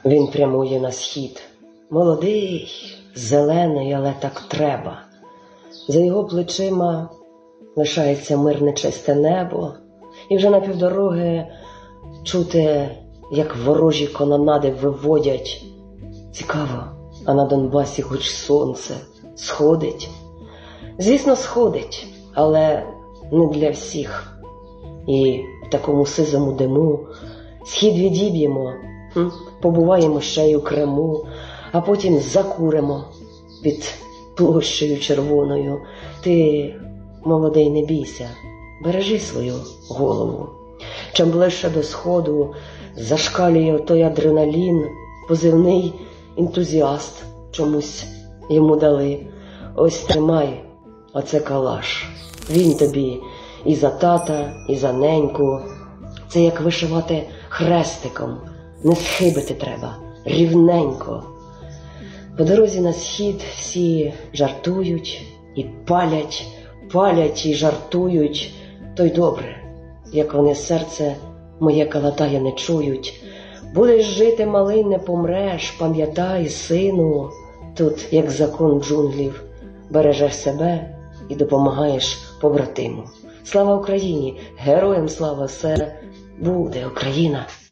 Він прямує на схід. Молодий, зелений, але так треба. За його плечима лишається мирне чисте небо, і вже на півдороги чути, як ворожі канонади виводять. Цікаво, а на Донбасі хоч сонце сходить? Звісно, сходить, але не для всіх. І в такому сизому диму схід відіб'ємо, побуваємо ще й у Криму, а потім закуримо під площею червоною. Ти, молодий, не бійся, бережи свою голову. Чим ближче до сходу зашкалює той адреналін, позивний ентузіаст чомусь йому дали. Ось тримай, оце калаш. Він тобі і за тата, і за неньку. Це як вишивати хрестиком. Не схибити треба, рівненько. По дорозі на схід всі жартують і палять і жартують. То й добре, як вони серце моє калатає не чують. Будеш жити, малий, не помреш, пам'ятай, сину. Тут, як закон джунглів, бережеш себе і допомагаєш побратиму. Слава Україні! Героям слава! Все буде Україна!